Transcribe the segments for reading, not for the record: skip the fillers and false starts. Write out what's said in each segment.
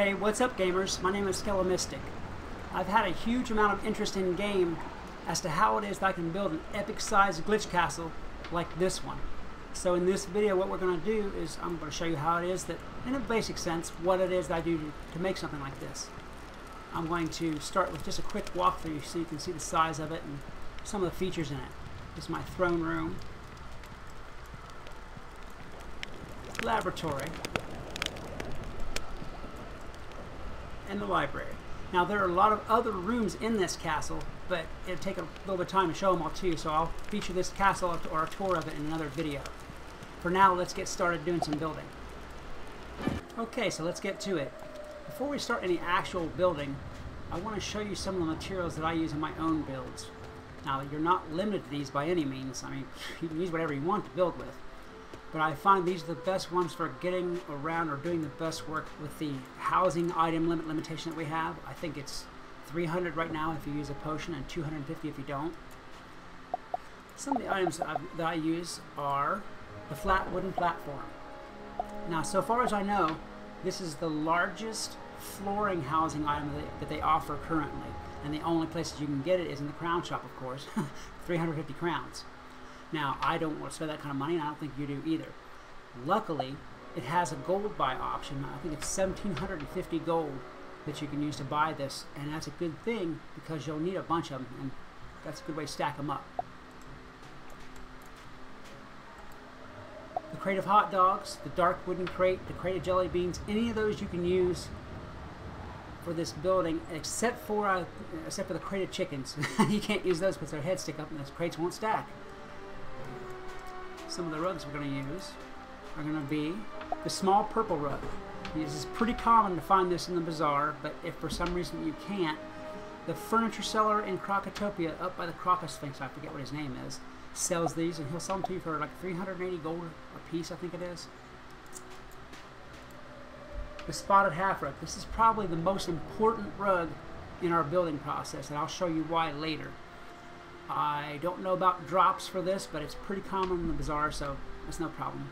Hey, what's up gamers? My name is Skelemystic. I've had a huge amount of interest in game as to how it is that I can build an epic sized glitch castle like this one. So in this video what we're going to do is I'm going to show you how it is that, in a basic sense, what it is that I do to make something like this. I'm going to start with just a quick walkthrough so you can see the size of it and some of the features in it. This is my throne room, laboratory, and the library. Now there are a lot of other rooms in this castle, but it'll take a little bit of time to show them all to you, so I'll feature this castle or a tour of it in another video. For now, let's get started doing some building. Okay, so let's get to it. Before we start any actual building, I want to show you some of the materials that I use in my own builds. Now, you're not limited to these by any means. I mean, you can use whatever you want to build with. But I find these are the best ones for getting around or doing the best work with the housing item limitation that we have. I think it's 300 right now if you use a potion and 250 if you don't. Some of the items that I use are the flat wooden platform. Now, so far as I know, this is the largest flooring housing item that they offer currently. And the only places you can get it is in the crown shop, of course. 350 crowns. Now, I don't want to spend that kind of money, and I don't think you do either. Luckily, it has a gold buy option. I think it's 1,750 gold that you can use to buy this, and that's a good thing because you'll need a bunch of them, and that's a good way to stack them up. The crate of hot dogs, the dark wooden crate, the crate of jelly beans, any of those you can use for this building, except for the crate of chickens. You can't use those because their heads stick up and those crates won't stack. Some of the rugs we're going to use are going to be the small purple rug. This is pretty common to find this in the bazaar, but if for some reason you can't, the furniture seller in Crocotopia up by the Crocosphinx, I forget what his name is, sells these, and he'll sell them to you for like 380 gold a piece, I think it is. The spotted half rug. This is probably the most important rug in our building process, and I'll show you why later. I don't know about drops for this, but it's pretty common in the bazaar, so that's no problem.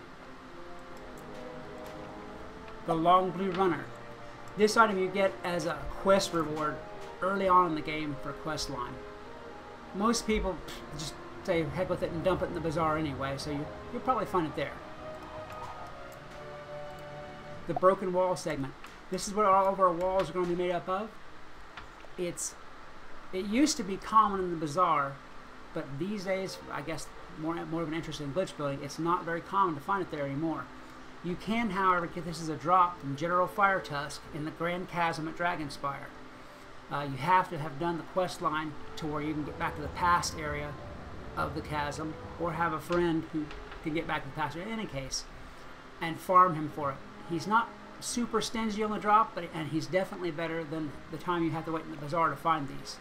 The long blue runner. This item you get as a quest reward early on in the game for a quest line. Most people just say heck with it and dump it in the bazaar anyway, so you'll probably find it there. The broken wall segment. This is what all of our walls are going to be made up of. It used to be common in the bazaar, but these days, I guess more of an interest in glitch building, it's not very common to find it there anymore. You can, however, get this as a drop from General Firetusk in the Grand Chasm at Dragonspire. You have to have done the quest line to where you can get back to the past area of the chasm, or have a friend who can get back to the past area in any case, and farm him for it. He's not super stingy on the drop, and he's definitely better than the time you have to wait in the bazaar to find these.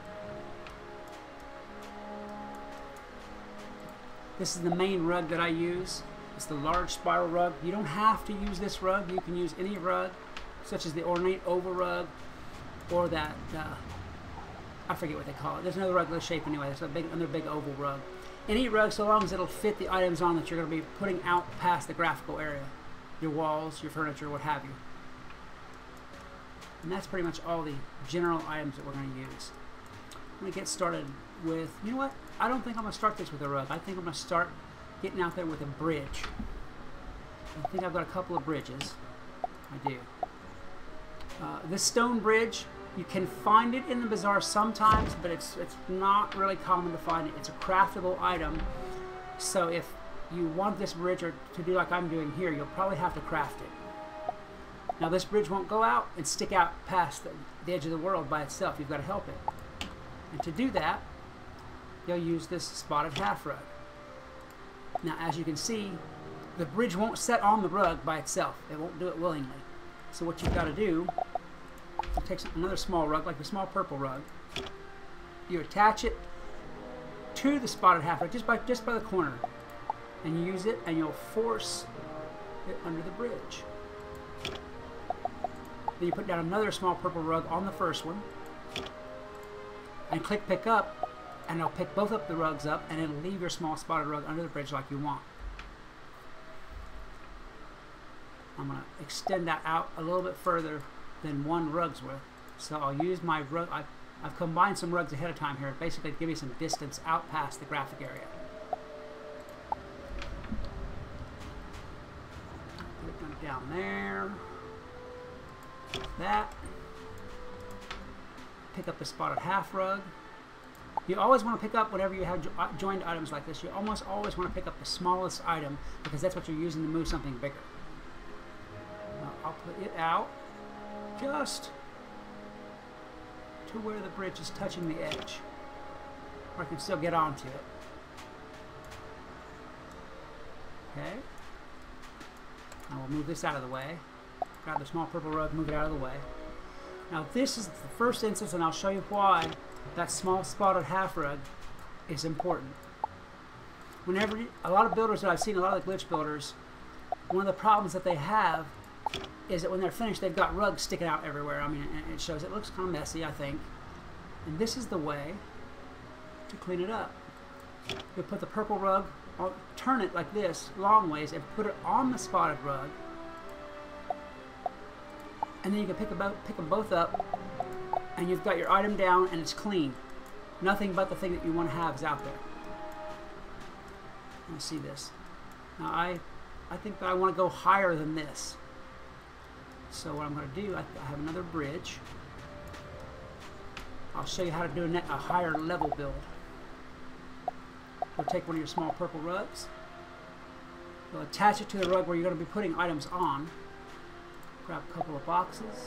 This is the main rug that I use. It's the large spiral rug. You don't have to use this rug. You can use any rug, such as the ornate oval rug, or that, I forget what they call it. There's another rug of this shape anyway. There's another big oval rug. Any rug, so long as it'll fit the items on that you're going to be putting out past the graphical area. Your walls, your furniture, what have you. And that's pretty much all the general items that we're going to use. I'm going to get started with, you know what? I don't think I'm going to start this with a rug. I think I'm going to start getting out there with a bridge. I think I've got a couple of bridges. I do. This stone bridge, you can find it in the bazaar sometimes, but it's not really common to find it. It's a craftable item, so if you want this bridge to do like I'm doing here, you'll probably have to craft it. Now this bridge won't go out and stick out past the edge of the world by itself. You've got to help it. And to do that, you'll use this spotted half rug. Now as you can see, the bridge won't set on the rug by itself. It won't do it willingly. So what you've got to do, you take another small rug, like the small purple rug. You attach it to the spotted half rug just by the corner. And you use it, and you'll force it under the bridge. Then you put down another small purple rug on the first one, and click pick up, and it'll pick both up the rugs up, and it'll leave your small spotted rug under the bridge like you want. I'm going to extend that out a little bit further than one rug's worth. So I'll use my rug. I've combined some rugs ahead of time here, basically to give me some distance out past the graphic area. Put it down there. Like that. Pick up the spotted half rug. You always want to pick up, whenever you have joined items like this, you almost always want to pick up the smallest item, because that's what you're using to move something bigger. Now I'll put it out just to where the bridge is touching the edge, or I can still get onto it. Okay. Now we'll move this out of the way. Grab the small purple rug, move it out of the way. Now this is the first instance, and I'll show you why that small spotted half rug is important. Whenever a lot of builders that I've seen, a lot of the glitch builders, one of the problems that they have is that when they're finished, they've got rugs sticking out everywhere. I mean, it shows, it looks kind of messy, I think. And this is the way to clean it up. You'll put the purple rug, turn it like this, long ways, and put it on the spotted rug. And then you can pick them both up, and you've got your item down, and it's clean. Nothing but the thing that you want to have is out there. Let's see this. Now I think that I want to go higher than this. So what I'm going to do, I have another bridge. I'll show you how to do a higher level build. You'll take one of your small purple rugs. You'll attach it to the rug where you're going to be putting items on. Grab a couple of boxes.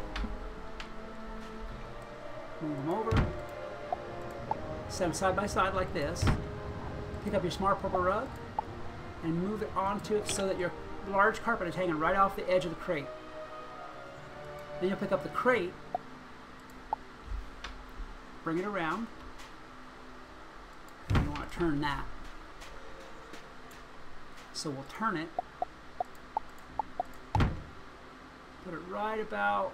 Move them over. Set them side by side like this. Pick up your small purple rug and move it onto it so that your large carpet is hanging right off the edge of the crate. Then you'll pick up the crate, bring it around, and you want to turn that. So we'll turn it, put it right about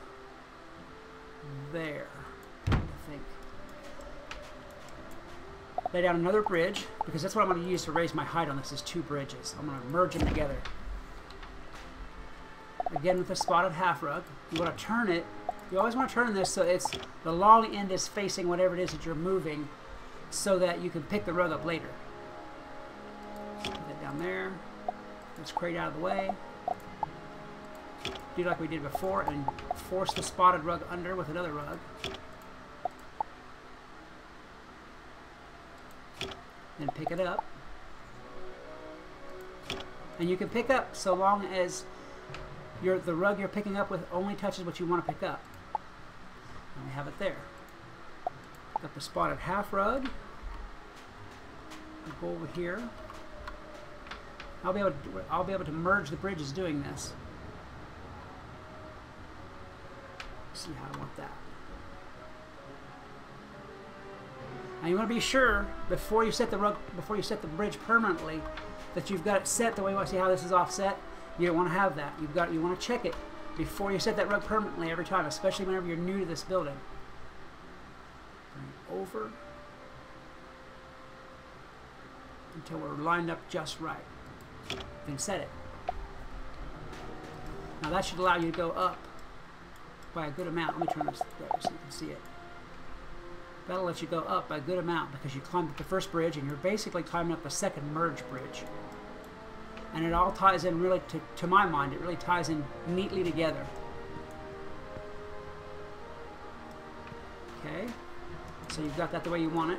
there, I think. Lay down another bridge, because that's what I'm going to use to raise my height on this, is two bridges. I'm going to merge them together. Again with the spotted half rug, you want to turn it. You always want to turn this so it's the long end is facing whatever it is that you're moving, so that you can pick the rug up later. Put that down there. Let's crate out of the way. Do like we did before and force the spotted rug under with another rug. Then pick it up. And you can pick up so long as the rug you're picking up with only touches what you want to pick up. And we have it there. Pick up the spotted half rug. I'll go over here. I'll be able to merge the bridges doing this. See how I want that. Now you want to be sure before you set the bridge permanently that you've got it set the way you want to see how this is offset. You don't want to have that. You want to check it before you set that rug permanently every time, especially whenever you're new to this building. Bring it over until we're lined up just right. Then set it. Now that should allow you to go up by a good amount. Let me turn this there so you can see it. That'll let you go up by a good amount because you climbed up the first bridge and you're basically climbing up the second merge bridge. And it all ties in really, to my mind, it really ties in neatly together. Okay, so you've got that the way you want it.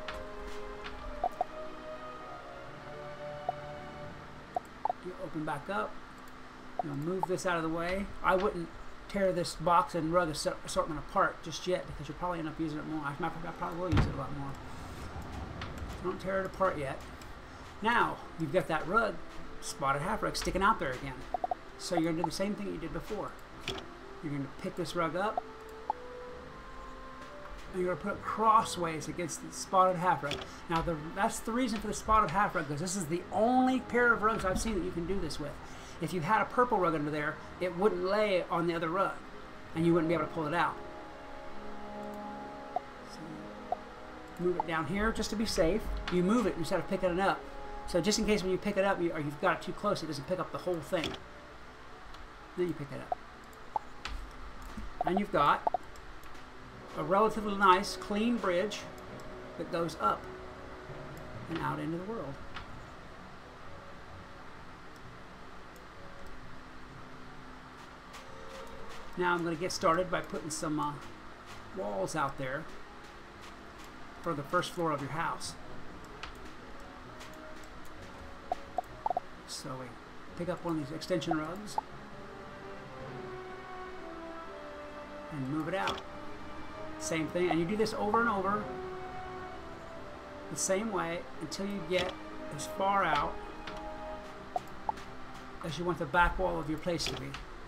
You open back up. You'll move this out of the way. I wouldn't tear this box and rug assortment apart just yet because you'll probably end up using it more. I probably will use it a lot more. Don't tear it apart yet. Now, you've got that rug, spotted half rug, sticking out there again. So you're going to do the same thing you did before. You're going to pick this rug up, and you're going to put it crossways against the spotted half rug. Now, that's the reason for the spotted half rug, because this is the only pair of rugs I've seen that you can do this with. If you had a purple rug under there, it wouldn't lay on the other rug, and you wouldn't be able to pull it out. So move it down here just to be safe. You move it instead of picking it up. So just in case when you pick it up, or you've got it too close, it doesn't pick up the whole thing. Then you pick it up. And you've got a relatively nice, clean bridge that goes up and out into the world. Now I'm going to get started by putting some walls out there for the first floor of your house. So we pick up one of these extension rugs and move it out. Same thing, and you do this over and over the same way until you get as far out as you want the back wall of your place to be.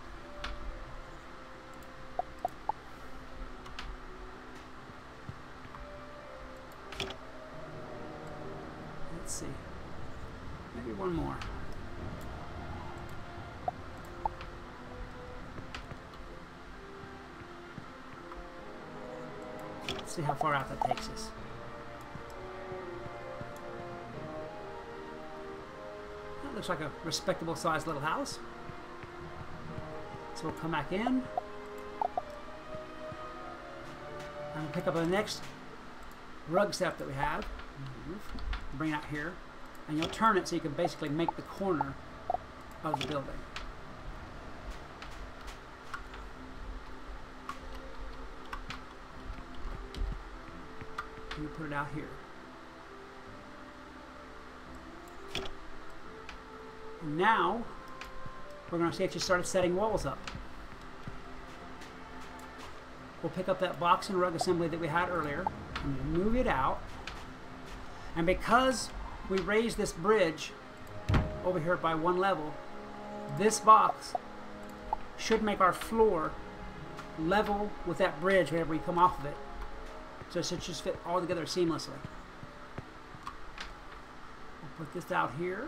Let's see, maybe one more. Let's see how far out that takes us. That looks like a respectable sized little house. So we'll come back in and we'll pick up the next rug step that we have. Bring it out here, and you'll turn it so you can basically make the corner of the building. And you put it out here. And now we're going to see if you started setting walls up. We'll pick up that box and rug assembly that we had earlier and move it out. And because we raised this bridge over here by one level, this box should make our floor level with that bridge whenever we come off of it. So it should just fit all together seamlessly. We'll put this out here.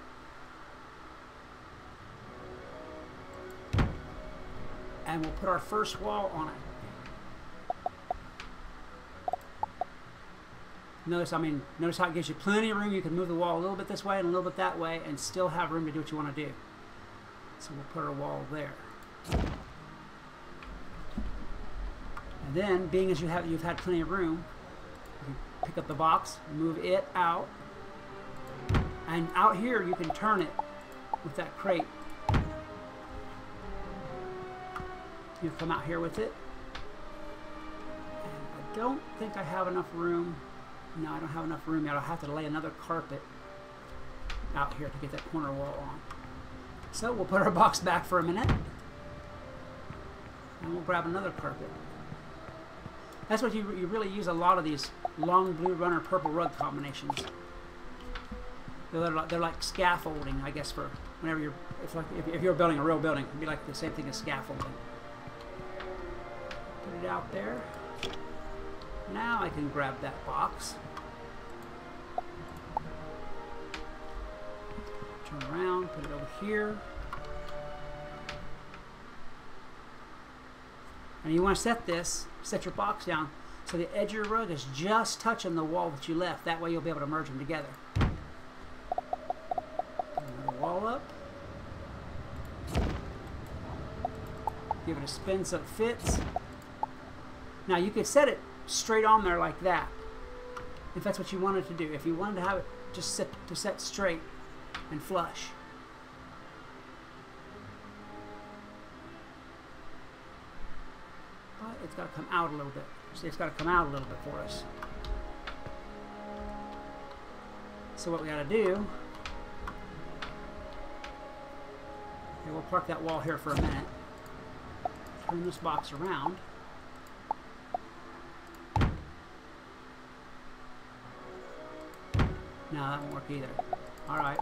And we'll put our first wall on it. Notice how it gives you plenty of room. You can move the wall a little bit this way and a little bit that way and still have room to do what you want to do. So we'll put our wall there. And then, being as you've had plenty of room, you can pick up the box, move it out, and out here you can turn it with that crate. You come out here with it. And I don't think I have enough room. No, I don't have enough room yet. I'll have to lay another carpet out here to get that corner wall on. So we'll put our box back for a minute. And we'll grab another carpet. That's what you really use a lot of these long blue runner purple rug combinations. They're like scaffolding, I guess, for whenever you're, if you're building a real building, it'd be like the same thing as scaffolding. Put it out there. Now I can grab that box. Turn around, put it over here. And you want to set your box down so the edge of your rug is just touching the wall that you left. That way you'll be able to merge them together. Another wall up. Give it a spin so it fits. Now you could set it straight on there like that, if that's what you wanted to do. If you wanted to have it just set straight and flush. But it's got to come out a little bit. See, it's got to come out a little bit for us. So what we got to do, we'll park that wall here for a minute. Turn this box around. No, that won't work either. Alright.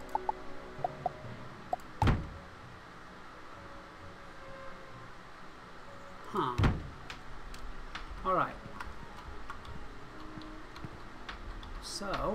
Huh. Alright. So,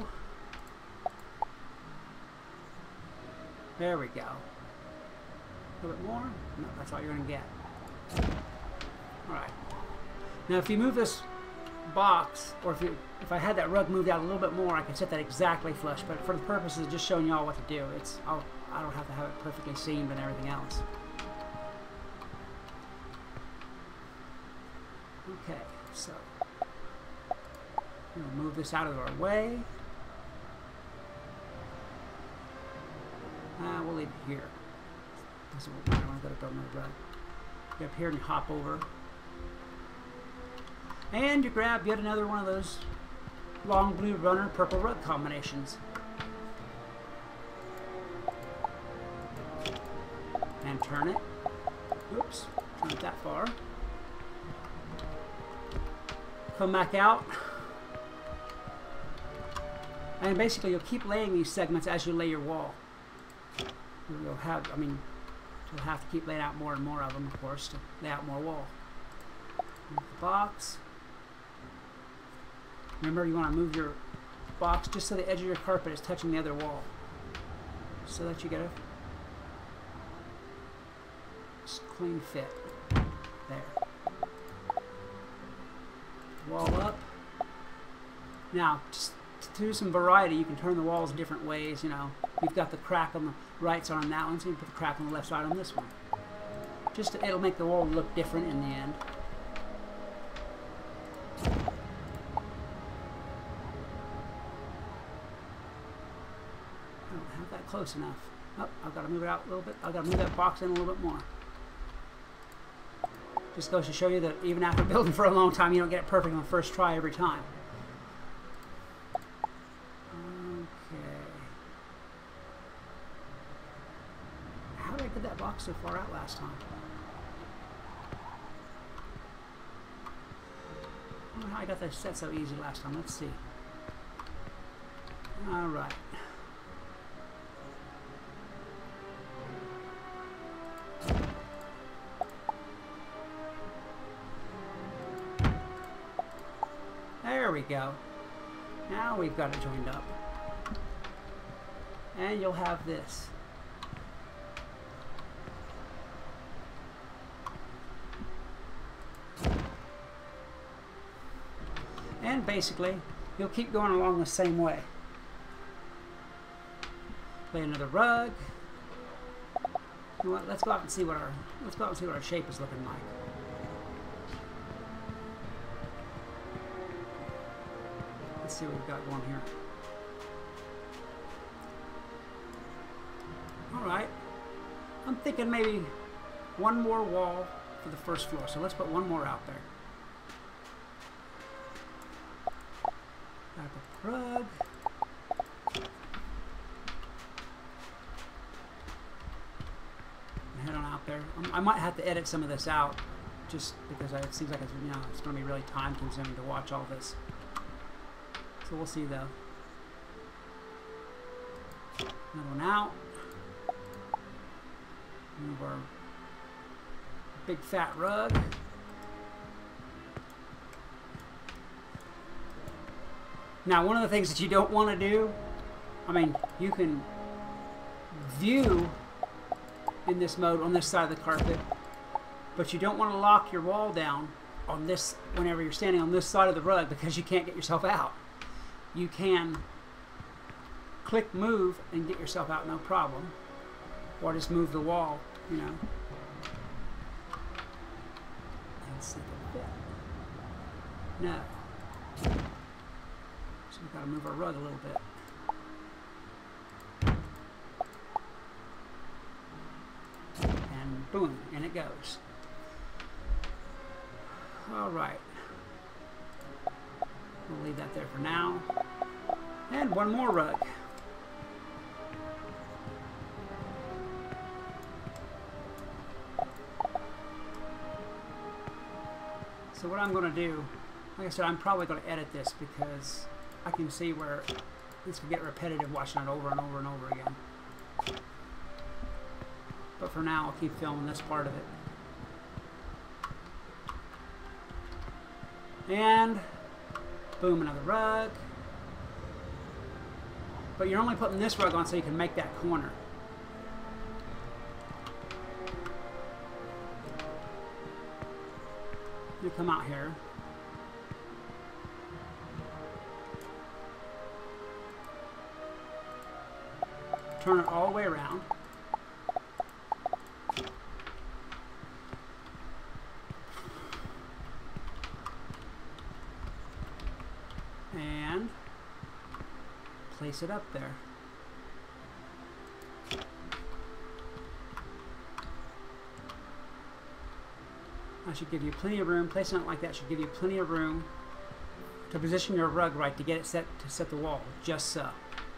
there we go. A little bit more? No, that's all you're going to get. Alright. Now if you move this box, or if I had that rug moved out a little bit more, I could set that exactly flush, but for the purposes of just showing y'all what to do, I don't have to have it perfectly seamed and everything else. Okay, so we'll move this out of our way. We'll leave it here. Doesn't matter. I'm going to go my rug. Get up here and hop over. And you grab yet another one of those long blue runner purple rug combinations. And turn it. Oops, turn it that far. Come back out. And basically you'll keep laying these segments as you lay your wall. You'll have, you'll have to keep laying out more and more of them, of course, to lay out more wall. Move the box. Remember, you want to move your box just so the edge of your carpet is touching the other wall, so that you get a clean fit. There. Wall up. Now, just to do some variety, you can turn the walls different ways. You know, you've got the crack on the right side on that one, so you can put the crack on the left side on this one. It'll make the wall look different in the end. Close enough. Oh, I've got to move it out a little bit. I've got to move that box in a little bit more. Just goes to show you that even after building for a long time, you don't get it perfect on the first try every time. Okay. How did I get that box so far out last time? I don't know how I got that set so easy last time. Let's see. All right. There we go. Now we've got it joined up. And you'll have this. And basically, you'll keep going along the same way. Lay another rug. You know what, let's go out and see what our shape is looking like. Let's see what we've got going here. Alright. I'm thinking maybe one more wall for the first floor. So let's put one more out there. Got the rug. Head on out there. I might have to edit some of this out just because it seems like it's going to be really time consuming to watch all this. So we'll see though. Another one out. Move our big fat rug. Now, one of the things that you don't want to do, you can view in this mode on this side of the carpet, but you don't want to lock your wall down on this whenever you're standing on this side of the rug because you can't get yourself out. You can click move and get yourself out, no problem. Or just move the wall, you know. And see if it fit. No. So we've got to move our rug a little bit. And boom, and it goes. All right. We'll leave that there for now. And one more rug. So what I'm going to do, like I said, I'm probably going to edit this because I can see where this could get repetitive watching it over and over and over again. But for now, I'll keep filming this part of it. And boom, another rug. But you're only putting this rug on so you can make that corner. You come out here. Turn it all the way around. place it up there. That should give you plenty of room. Placing it like that should give you plenty of room to position your rug right to get it set to set the wall, just so.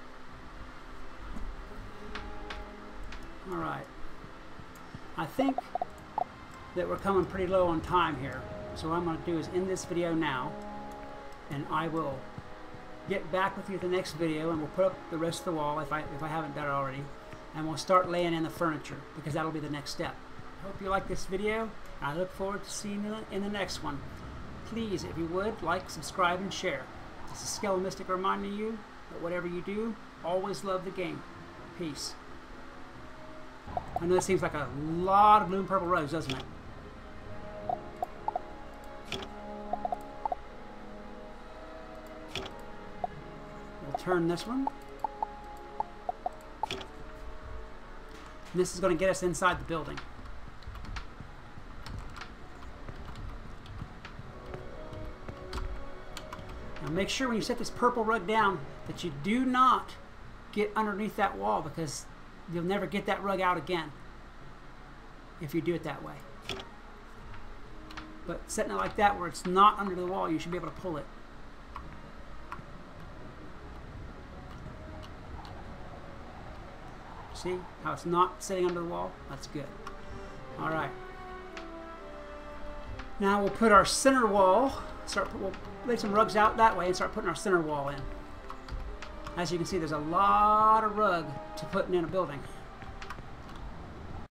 Alright. I think that we're coming pretty low on time here. So what I'm going to do is end this video now, and I will get back with you at the next video, and we'll put up the rest of the wall if I haven't done it already, and we'll start laying in the furniture, because that'll be the next step. I hope you like this video. I look forward to seeing you in the next one. Please, if you would, like, subscribe, and share. This is Skeleton Mystic reminding you that whatever you do, always love the game. Peace. I know it seems like a lot of blue and purple rows, doesn't it? We'll turn this one. And this is going to get us inside the building. Now make sure when you set this purple rug down that you do not get underneath that wall, because you'll never get that rug out again if you do it that way. But setting it like that where it's not under the wall, you should be able to pull it. See how it's not sitting under the wall? That's good. Alright. Now we'll put our center wall, we'll lay some rugs out that way and start putting our center wall in. As you can see, there's a lot of rug to put in a building.